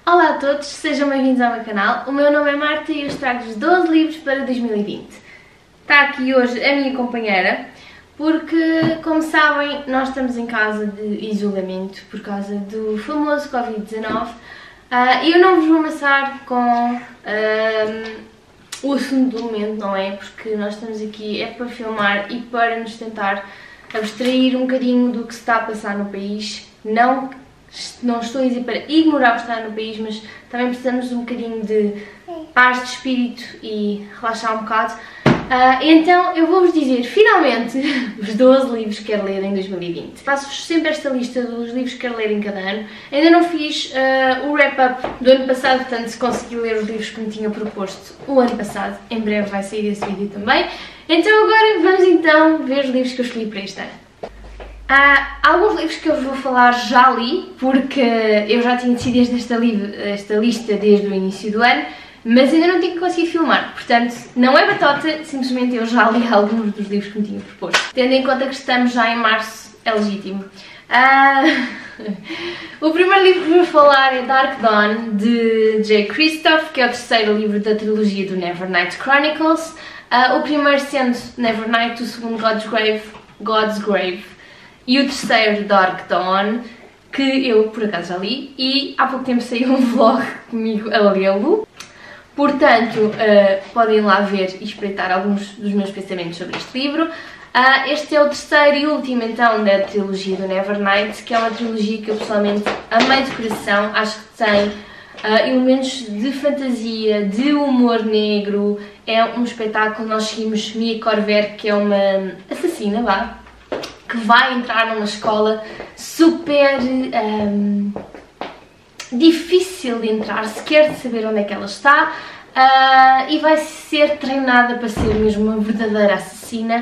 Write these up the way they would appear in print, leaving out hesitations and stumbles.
Olá a todos, sejam bem-vindos ao meu canal. O meu nome é Marta e eu trago-vos 12 livros para 2020. Está aqui hoje a minha companheira, porque, como sabem, nós estamos em casa de isolamento por causa do famoso Covid-19 e eu não vos vou amassar com o assunto do momento, não é? Porque nós estamos aqui para filmar e para nos tentar abstrair um bocadinho do que se está a passar no país. Não estou a dizer para ignorar o que está no país, mas também precisamos de um bocadinho de paz de espírito e relaxar um bocado. Então eu vou-vos dizer, finalmente, os 12 livros que quero ler em 2020. Faço-vos sempre esta lista dos livros que quero ler em cada ano. Ainda não fiz o wrap-up do ano passado, portanto, se consegui ler os livros que me tinha proposto o ano passado, em breve vai sair esse vídeo também. Então agora vamos então ver os livros que eu escolhi para este ano. Alguns livros que eu vos vou falar já li, porque eu já tinha decidido esta lista desde o início do ano, mas ainda não tinha conseguido filmar, portanto não é batota, simplesmente eu já li alguns dos livros que me tinha proposto. Tendo em conta que estamos já em março, é legítimo. O primeiro livro que vou falar é Dark Dawn, de Jay Kristoff, que é o terceiro livro da trilogia do Nevernight Chronicles. O primeiro sendo Nevernight, o segundo God's Grave. E o terceiro, Dark Dawn, que eu por acaso já li e há pouco tempo saiu um vlog comigo a lê-lo. Portanto, podem lá ver e espreitar alguns dos meus pensamentos sobre este livro. Este é o terceiro e último então da trilogia do Nevernight, que é uma trilogia que eu pessoalmente amei de coração. Acho que tem elementos de fantasia, de humor negro. É um espetáculo. Nós seguimos Mia Corver, que é uma assassina, que vai entrar numa escola super difícil de entrar, sequer de saber onde é que ela está, e vai ser treinada para ser mesmo uma verdadeira assassina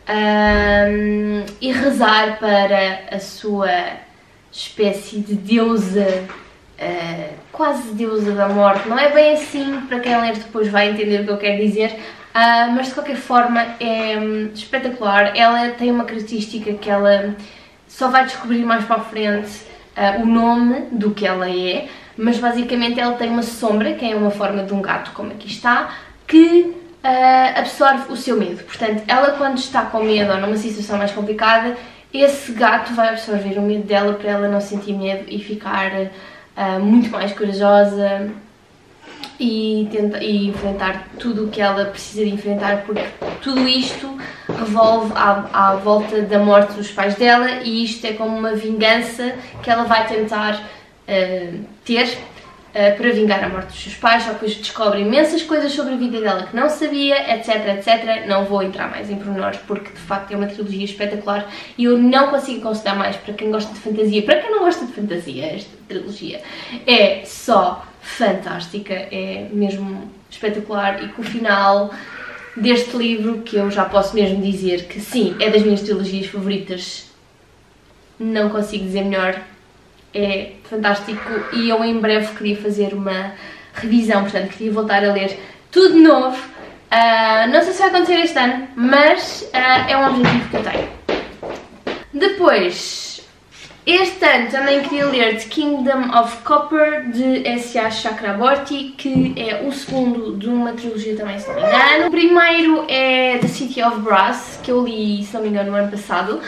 e rezar para a sua espécie de deusa, quase deusa da morte. Não é bem assim, para quem ler depois vai entender o que eu quero dizer. Mas de qualquer forma é espetacular. Ela tem uma característica que ela só vai descobrir mais para a frente o nome do que ela é, mas basicamente ela tem uma sombra, que é uma forma de um gato, como aqui está, que absorve o seu medo. Portanto, ela quando está com medo ou numa situação mais complicada, esse gato vai absorver o medo dela para ela não sentir medo e ficar muito mais corajosa e enfrentar tudo o que ela precisa de enfrentar, porque tudo isto revolve à volta da morte dos pais dela e isto é como uma vingança que ela vai tentar ter para vingar a morte dos seus pais. Só depois descobre imensas coisas sobre a vida dela que não sabia, etc, etc. Não vou entrar mais em pormenores porque de facto é uma trilogia espetacular e eu não consigo aconselhar mais para quem gosta de fantasia. Para quem não gosta de fantasia, esta trilogia é só fantástica, é mesmo espetacular e com o final deste livro, que eu já posso mesmo dizer que sim, é das minhas trilogias favoritas, não consigo dizer melhor, é fantástico e eu em breve queria fazer uma revisão, portanto queria voltar a ler tudo de novo. Não sei se vai acontecer este ano, mas é um objetivo que eu tenho. Depois, este ano também queria ler The Kingdom of Copper, de S.A. Chakraborty, que é o segundo de uma trilogia também, se não me engano. O primeiro é The City of Brass, que eu li, se não me engano, no ano passado.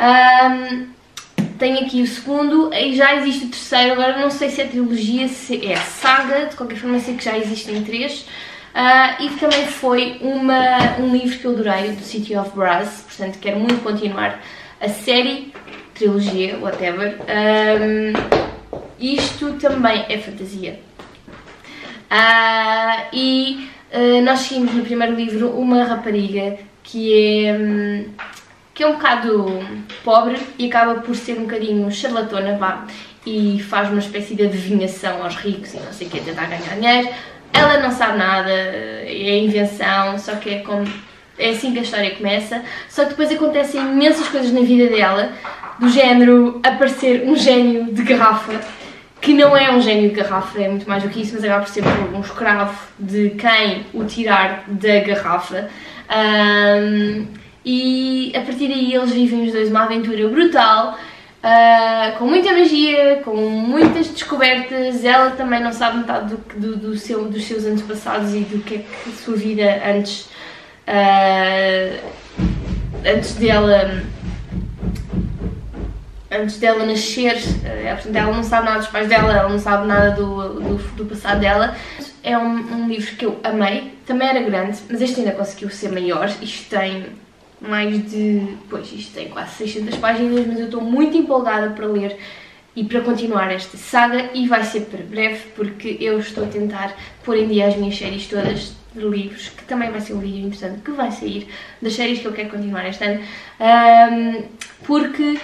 Tenho aqui o segundo e já existe o terceiro, agora não sei se é trilogia, se é saga, de qualquer forma sei que já existem 3. E também foi um livro que eu adorei, The City of Brass, portanto quero muito continuar a série, trilogia, whatever. Isto também é fantasia. Nós seguimos no primeiro livro uma rapariga que é um bocado pobre e acaba por ser um bocadinho charlatona, e faz uma espécie de adivinhação aos ricos e não sei o que, tentar ganhar dinheiro. Ela não sabe nada, é invenção, só que é assim que a história começa. Só que depois acontecem imensas coisas na vida dela, do género aparecer um gênio de garrafa, que não é um gênio de garrafa, é muito mais do que isso, mas acaba por ser um escravo de quem o tirar da garrafa. E a partir daí eles vivem os dois uma aventura brutal, com muita magia, com muitas descobertas. Ela também não sabe metade dos seus antepassados e do que é que a sua vida antes dela nascer, portanto, ela não sabe nada dos pais dela, ela não sabe nada do passado dela. É um livro que eu amei, também era grande, mas este ainda conseguiu ser maior. Isto tem isto tem quase 600 páginas, mas eu estou muito empolgada para ler e para continuar esta saga, e vai ser para breve, porque eu estou a tentar pôr em dia as minhas séries todas de livros, que também vai ser um vídeo interessante que vai sair das séries que eu quero continuar este ano, porque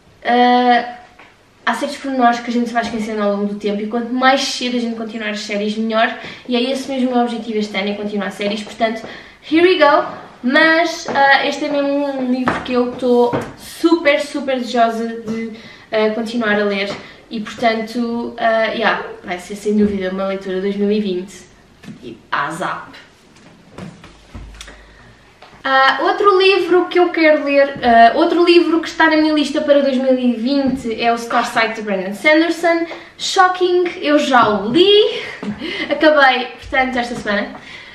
há certos pormenores que a gente se vai esquecendo ao longo do tempo, e quanto mais cedo a gente continuar as séries, melhor, e é esse mesmo o meu objetivo este ano, é continuar as séries. Portanto, here we go. Mas este é mesmo um livro que eu estou super desejosa de continuar a ler, e portanto, vai ser sem dúvida uma leitura 2020 e ASAP. Outro livro que eu quero ler, outro livro que está na minha lista para 2020 é o Starsight de Brandon Sanderson. Shocking, eu já o li, acabei, portanto, esta semana.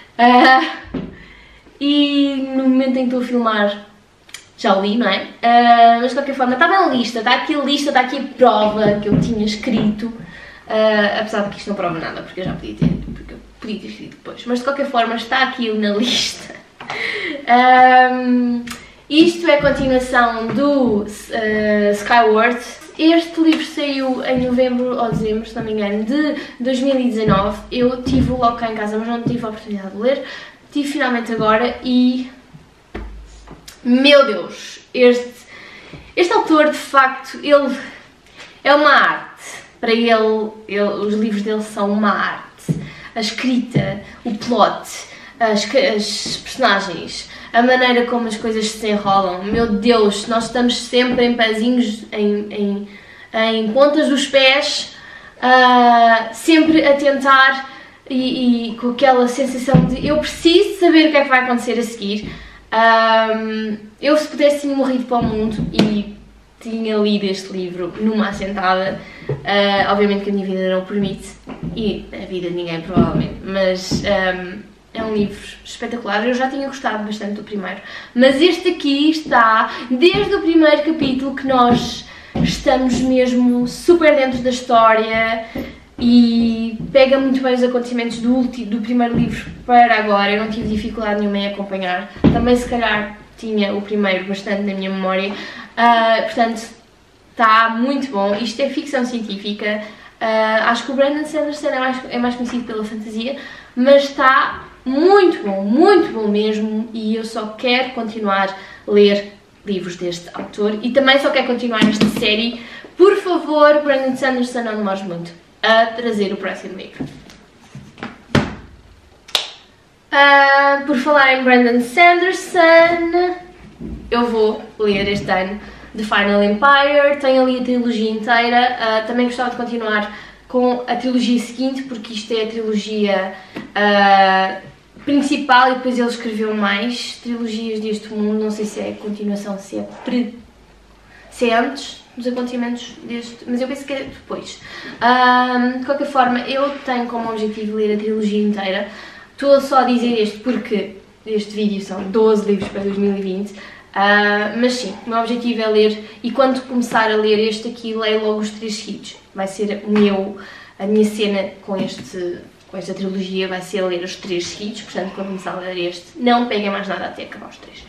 E no momento em que estou a filmar já o li, não é? Mas de qualquer forma está na lista, está aqui a prova que eu tinha escrito, apesar de que isto não prova nada, porque eu já podia ter escrito depois, mas de qualquer forma está aqui na lista. Isto é a continuação do Skyward. Este livro saiu em novembro ou dezembro, se não me engano, de 2019. Eu tive-o logo cá em casa, mas não tive a oportunidade de ler. Tive finalmente agora e... meu Deus! Este autor, de facto, ele é uma arte. Para ele, os livros dele são uma arte. A escrita, o plot, as personagens, a maneira como as coisas se desenrolam. Meu Deus, nós estamos sempre em pezinhos, em pontas dos pés, sempre a tentar... E com aquela sensação de eu preciso saber o que é que vai acontecer a seguir. Eu, se pudesse, tinha morrido para o mundo e tinha lido este livro numa assentada. Obviamente que a minha vida não o permite, e a vida de ninguém provavelmente, mas é um livro espetacular. Eu já tinha gostado bastante do primeiro, mas este aqui está desde o primeiro capítulo que nós estamos mesmo super dentro da história. E pega muito bem os acontecimentos do primeiro livro para agora. Eu não tive dificuldade nenhuma em acompanhar. Também, se calhar, tinha o primeiro bastante na minha memória. Portanto, está muito bom. Isto é ficção científica. Acho que o Brandon Sanderson é mais conhecido pela fantasia, mas está muito bom mesmo. E eu só quero continuar a ler livros deste autor. E também só quero continuar esta série. Por favor, Brandon Sanderson, não demores muito a trazer o próximo livro. Por falar em Brandon Sanderson, eu vou ler este ano The Final Empire. Tenho ali a trilogia inteira. Também gostava de continuar com a trilogia seguinte, porque isto é a trilogia principal, e depois ele escreveu mais trilogias deste mundo. Não sei se é continuação, se é antes dos acontecimentos deste, mas eu penso que é depois. De qualquer forma, eu tenho como objetivo ler a trilogia inteira. Estou só a dizer isto porque este vídeo são 12 livros para 2020, mas sim, o meu objetivo é ler, e quando começar a ler este aqui, leio logo os 3 seguidos. Vai ser a minha cena com esta trilogia, vai ser ler os 3 seguidos. Portanto, quando começar a ler este, não peguem mais nada até acabar os 3.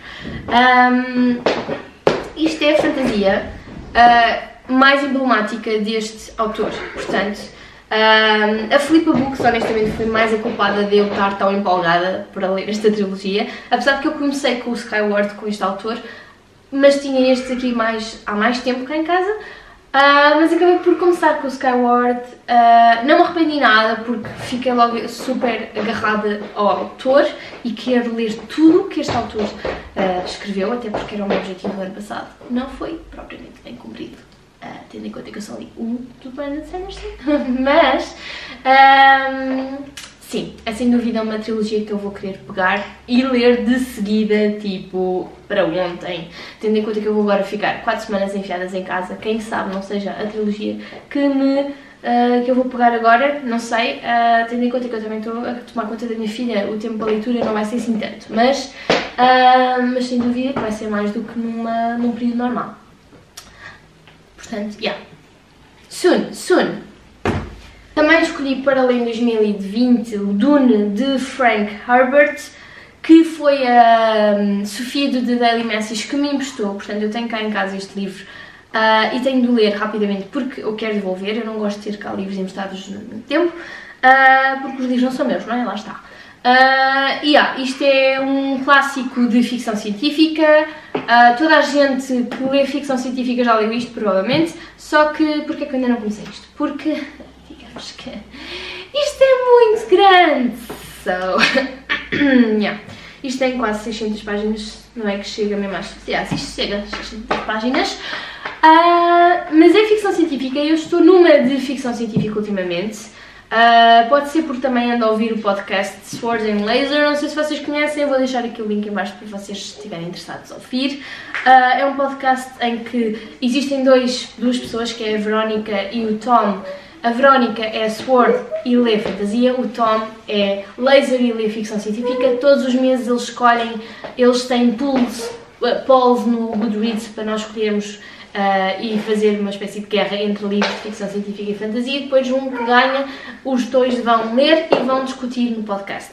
Isto é a fantasia mais emblemática deste autor, portanto, a Philippa Books, honestamente, foi mais a culpada de eu estar tão empolgada para ler esta trilogia, apesar de que eu comecei com o Skyward, com este autor, mas tinha estes aqui há mais tempo cá em casa, mas acabei por começar com o Skyward. Não me arrependi nada, porque fiquei logo super agarrada ao autor e quero ler tudo que este autor escreveu, até porque era o meu objetivo do ano passado. Não foi propriamente bem cumprido, tendo em conta que eu só li do Brandon Sanderson, mas sim, é sem dúvida uma trilogia que eu vou querer pegar e ler de seguida, tipo, para ontem. Tendo em conta que eu vou agora ficar 4 semanas enfiadas em casa, quem sabe não seja a trilogia que eu vou pegar agora, não sei, tendo em conta que eu também estou a tomar conta da minha filha, o tempo para leitura não vai ser assim tanto, mas sem dúvida que vai ser mais do que num período normal. Portanto, yeah. Soon. Também escolhi para ler em 2020 o Dune de Frank Herbert, que foi a Sofia do The Daily Message que me emprestou, portanto eu tenho cá em casa este livro e tenho de ler rapidamente porque eu quero devolver, eu não gosto de ter cá livros emprestados no tempo, porque os livros não são meus, não é? Lá está. Isto é um clássico de ficção científica, toda a gente que lê ficção científica já leu isto, provavelmente, só que, porque é que eu ainda não comecei isto? Porque, digamos que, isto é muito grande, Isto tem quase 600 páginas, não é que chega mesmo às... isto chega às 600 páginas, mas é ficção científica e eu estou numa de ficção científica ultimamente. Pode ser porque também ando a ouvir o podcast Sword and Laser, não sei se vocês conhecem, eu vou deixar aqui o link em baixo para vocês estiverem interessados a ouvir. É um podcast em que existem duas pessoas, que é a Verónica e o Tom. A Verónica é Sword e lê fantasia, o Tom é laser e lê ficção científica. Todos os meses eles têm polls no Goodreads para nós escolhermos e fazer uma espécie de guerra entre livros de ficção científica e fantasia, e depois um que ganha, os dois vão ler e vão discutir no podcast.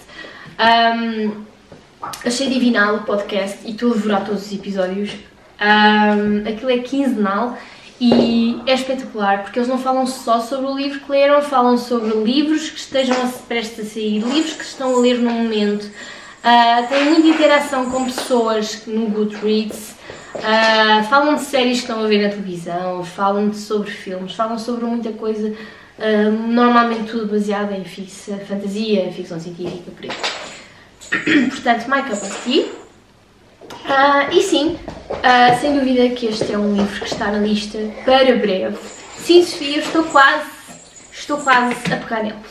Achei divinal o podcast e estou a devorar todos os episódios. Aquilo é quinzenal e é espetacular porque eles não falam só sobre o livro que leram, falam sobre livros que estejam prestes a sair, livros que estão a ler no momento. Tem muita interação com pessoas no Goodreads. Falam de séries que estão a ver na televisão, falam sobre filmes, falam sobre muita coisa, normalmente tudo baseado em fantasia, ficção científica, por aí. Portanto, my cup of tea. E sim, sem dúvida que este é um livro que está na lista para breve. Sim, Sofia, eu estou quase a pegar nele.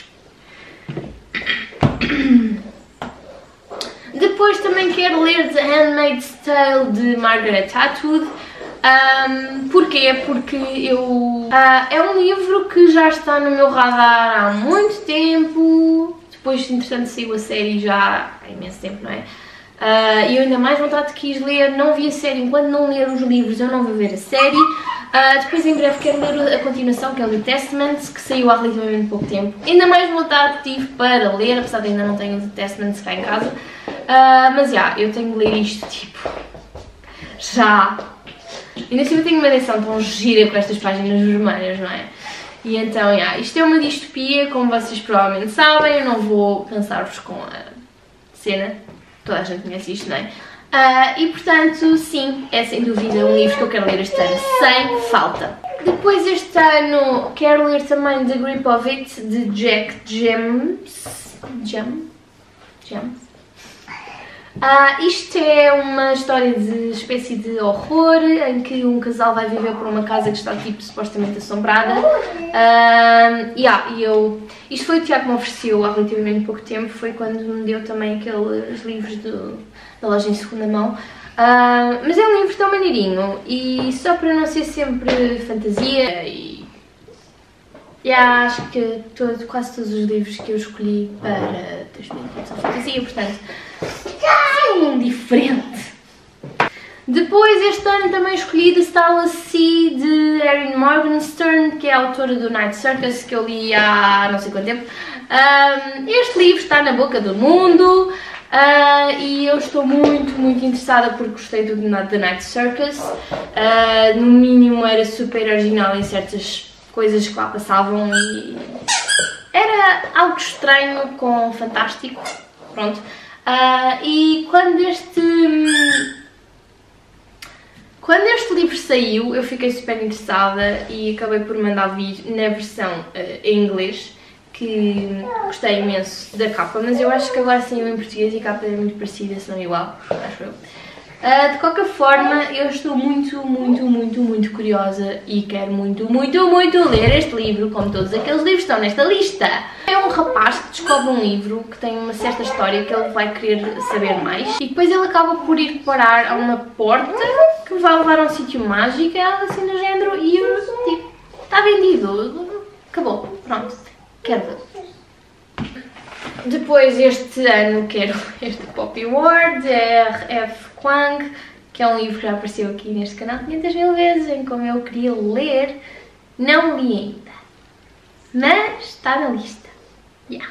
Depois também quero ler The Handmaid's Tale de Margaret Atwood. Porquê? Porque é um livro que já está no meu radar há muito tempo. Depois, entretanto, saiu a série já há imenso tempo, não é? E eu ainda mais vontade quis ler, não vi a série. Enquanto não ler os livros eu não vou ver a série. Depois em breve quero ler a continuação, que é o The Testament, que saiu há relativamente pouco tempo. Ainda mais vontade tive para ler, apesar de ainda não tenho o The Testament cá em casa. Mas eu tenho de ler isto, tipo, já. Ainda assim eu tenho uma edição tão gira com estas páginas vermelhas, não é? E então, isto é uma distopia, como vocês provavelmente sabem, eu não vou cansar-vos com a cena, toda a gente conhece isto, não é? E portanto, sim, é sem dúvida um livro que eu quero ler este ano, sem falta. Depois este ano quero ler também The Grip of It, de Jack James. Isto é uma história de espécie de horror, em que um casal vai viver por uma casa que está tipo supostamente assombrada. Isto foi o Tiago que me ofereceu há relativamente pouco tempo, foi quando me deu também aqueles livros da loja em segunda mão. Mas é um livro tão maneirinho e só para não ser sempre fantasia acho que quase todos os livros que eu escolhi para 2020 são fantasia, portanto é um diferente. Depois este ano também escolhi The Starless Sea de Erin Morgenstern, que é a autora do Night Circus, que eu li há não sei quanto tempo. Este livro está na boca do mundo. E eu estou muito interessada porque gostei do The Night Circus. No mínimo era super original em certas coisas que lá passavam e era algo estranho com fantástico, pronto. E quando este livro saiu eu fiquei super interessada e acabei por mandar vir na versão em inglês, que gostei imenso da capa, mas eu acho que agora saiu em português e a capa é muito parecida, se não igual, acho eu. De qualquer forma, eu estou muito curiosa e quero muito ler este livro, como todos aqueles livros que estão nesta lista. É um rapaz que descobre um livro que tem uma certa história que ele vai querer saber mais e depois ele acaba por ir parar a uma porta que vai levar a um sítio mágico, algo assim do género, e eu tipo, está vendido, acabou, pronto, quero ver. Depois este ano quero este Poppy Ward, de R.F. Kuang, que é um livro que já apareceu aqui neste canal 500.000 vezes, em como eu queria ler, não li ainda, mas está na lista. Yeah.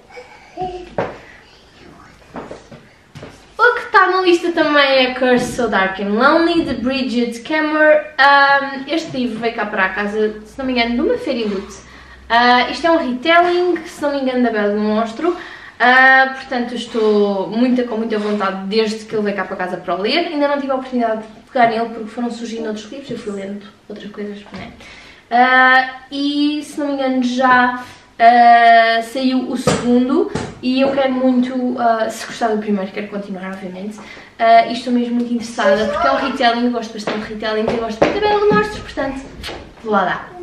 O que está na lista também é Curse So Dark and Lonely, de Bridget Kemmer. Este livro veio cá para a casa, se não me engano, de uma fairy-loot. Isto é um retelling, se não me engano, da Bela do Monstro. Portanto, eu estou com muita vontade desde que ele veio cá para casa para o ler. Ainda não tive a oportunidade de pegar nele porque foram surgindo outros livros, eu fui lendo outras coisas, né? E se não me engano já saiu o segundo e eu quero muito, se gostar do primeiro, quero continuar obviamente, e estou mesmo muito interessada porque é um retelling, eu gosto bastante de retelling, eu gosto muito da Bela do Monstro, portanto, vou lá dar.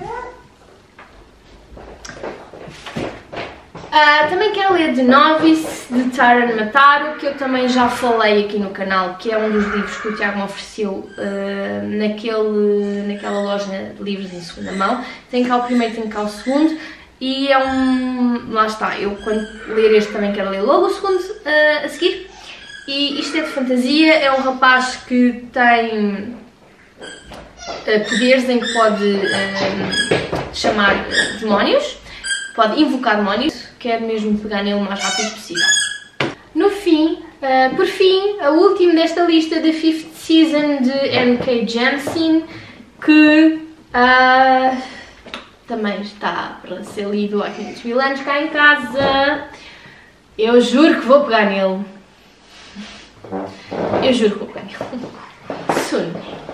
Também quero ler The Novice, de Taran Mataro, que eu também já falei aqui no canal, que é um dos livros que o Tiago me ofereceu naquela loja de livros em segunda mão. Tem cá o primeiro, tem cá o segundo, e é um... lá está, eu quando ler este também quero ler logo o segundo a seguir. E isto é de fantasia, é um rapaz que tem poderes em que pode chamar demónios, pode invocar demónios. Quero mesmo pegar nele o mais rápido possível. No fim, por fim, a última desta lista, da 5th Season, de N.K. Jemisin, que também está para ser lido há 500.000 anos cá em casa. Eu juro que vou pegar nele. Eu juro que vou pegar nele. Soon.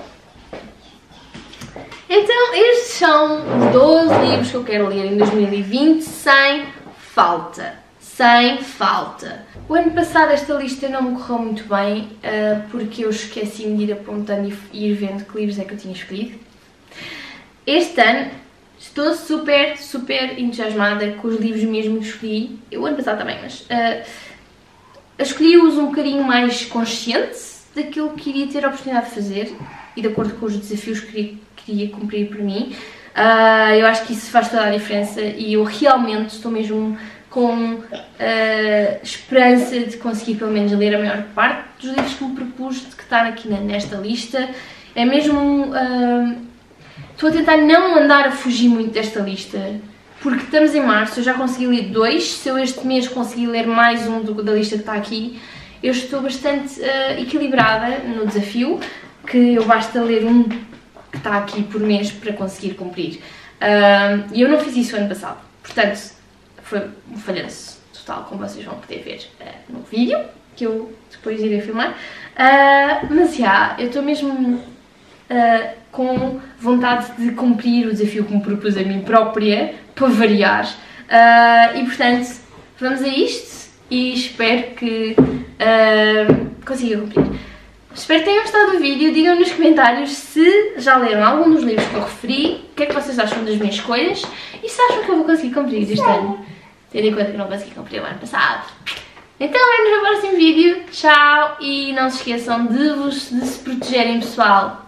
Então, estes são os 12 livros que eu quero ler em 2020 sem falta. Sem falta. O ano passado esta lista não me correu muito bem porque eu esqueci-me de ir apontando e ir vendo que livros é que eu tinha escolhido. Este ano estou super entusiasmada com os livros mesmo que escolhi. Eu o ano passado também, mas escolhi-os um bocadinho mais consciente daquilo que iria ter a oportunidade de fazer e de acordo com os desafios que queria cumprir por mim. Eu acho que isso faz toda a diferença e eu realmente estou mesmo com esperança de conseguir pelo menos ler a maior parte dos livros que me propus de que estar aqui nesta lista. É mesmo... estou a tentar não andar a fugir muito desta lista, porque estamos em março, eu já consegui ler 2, se eu este mês conseguir ler mais um da lista que está aqui, eu estou bastante equilibrada no desafio, que eu basta ler um que está aqui por mês para conseguir cumprir. E eu não fiz isso ano passado, portanto foi um falhanço total, como vocês vão poder ver no vídeo, que eu depois irei filmar. Mas já, eu estou mesmo com vontade de cumprir o desafio que me propus a mim própria, para variar. E portanto, vamos a isto e espero que consiga cumprir. Espero que tenham gostado do vídeo, digam nos comentários se já leram algum dos livros que eu referi, o que é que vocês acham das minhas escolhas e se acham que eu vou conseguir cumprir este ano, tendo em conta que não consegui cumprir o ano passado. Então, vemos no próximo vídeo, tchau e não se esqueçam de se protegerem, pessoal.